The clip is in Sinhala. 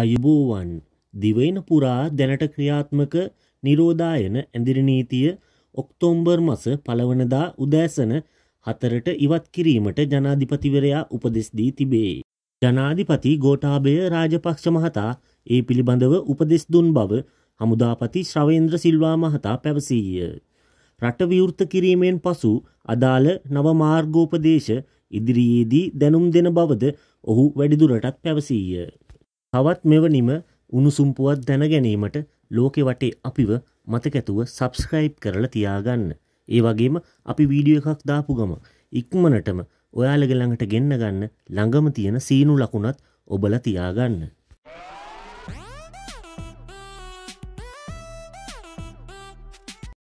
ආයුබෝවන් දිවයින පුරා දැනට ක්‍රියාත්මක නිරෝධායන ඇඳිරි නීතිය ඔක්තෝබර් මාස 1 වෙනිදා උදෑසන 4ට ඉවත් කිරීමට ජනාධිපතිවරයා උපදෙස් දී තිබේ. ජනාධිපති ගෝඨාභය රාජපක්ෂ මහතා ඒ පිළිබඳව උපදෙස් දුන් බව හමුදාපති ශ්‍රවේන්ද්‍ර සිල්වා මහතා පැවසීය. රට විවෘත කිරීමෙන් පසු අදාළ නව මාර්ගෝපදේශ ඉදිරියේදී දැනුම් දෙන බවද ඔහු වැඩිදුරටත් පැවසීය. තවත් මෙවැනිම උණුසුම් පුවත් දැන ගැනීමට ලෝකෙ වටේ අපිව මතකැතුව සබ්ස්ක්‍රයිබ් කරලා තියාගන්න. ඒ වගේම අපි වීඩියෝ එකක් දාපු ගම ඉක්මනටම ඔයාලගේ ළඟට ගෙන්න ගන්න ළඟම තියෙන සීනු ලකුණත් ඔබලා තියාගන්න.